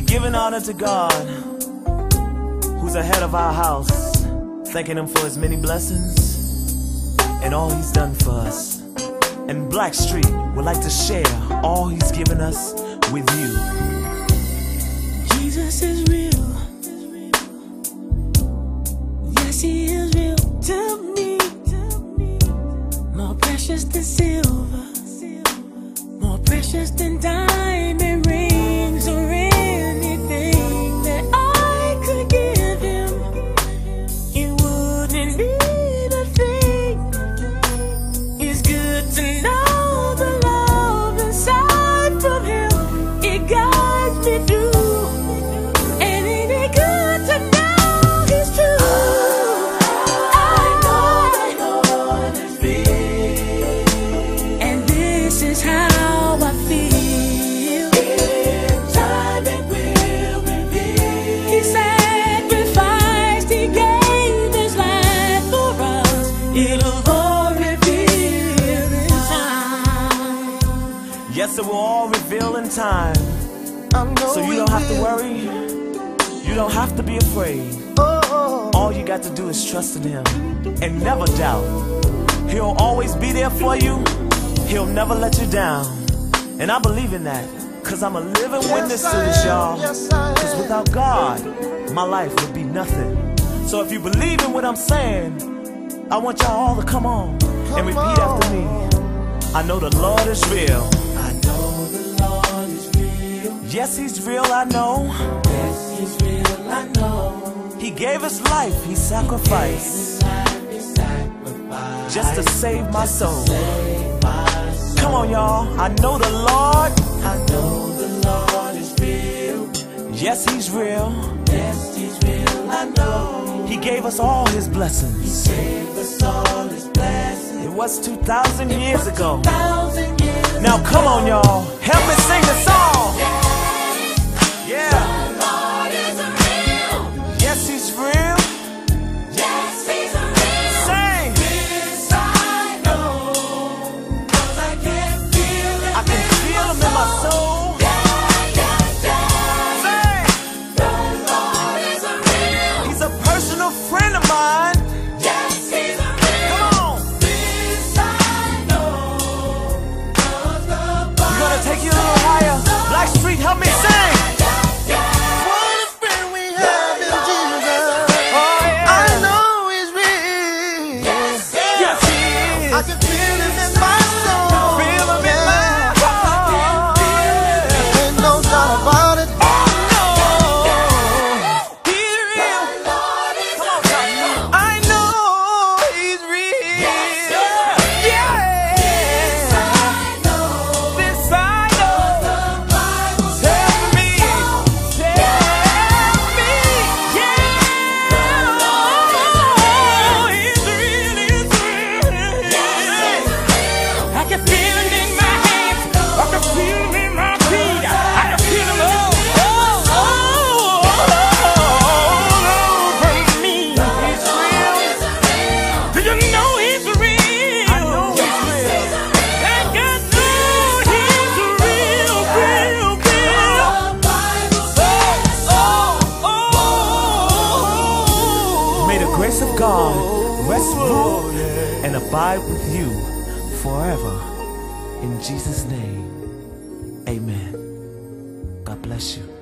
Giving honor to God, who's ahead of our house, thanking Him for His many blessings and all He's done for us. And Blackstreet would like to share all He's given us with you. Jesus is real. Yes, He is real to me. More precious than silver, more precious than diamond rings or anything that I could give Him. It wouldn't be the thing. It's good to know the love inside from Him. It guides me through, and ain't it good to know He's true? I know it's real, and this is how I feel. In time it will reveal. He sacrificed, He gave His life for us. It'll all reveal in time. Yes, it will all reveal in time. So you don't have to worry, you don't have to be afraid. All you got to do is trust in Him and never doubt. He'll always be there for you. He'll never let you down. And I believe in that, cause I'm a living witness to this, y'all. Cause without God, my life would be nothing. So if you believe in what I'm saying, I want y'all all to come on and repeat after me. I know the Lord is real. I know the Lord is real. Yes, He's real, I know. Yes, He's real, I know. He gave His life, He sacrificed just to save my soul. Come on, y'all. I know the Lord. I know the Lord is real. Yes, He's real. Yes, He's real, I know. He gave us all His blessings. He gave us all His blessings. It was 2,000 years ago. 2,000 years Now come on, y'all. Help me sing the song. Yeah. The Lord is real. Yes, He's real. Yes, He's real. Sing. This I know, 'cause I can feel Him. I can feel Him in my soul. Sing. The Lord is real. He's a personal friend of mine. Yes, He's real. Come on. This I know, 'cause the We're gonna take you a little higher. Blackstreet, help me sing. What a friend we have in Jesus. Oh, yeah. I know He's real. Yes, He is. I can feel Him in my soul. Feel Him in my heart. Ain't no doubt about it. Oh, no. He's real. Come on, Tom. I know He's real. Yeah. This I know. Tell me. Yeah. He's real. I can feel Him in my hands. I can feel Him in my feet. I can feel Him all over me. He's real. Do you know He's real? I know He's real. And God knows He's real. May the grace of God rest, rule, and abide with you forever. In Jesus' name, amen. God bless you.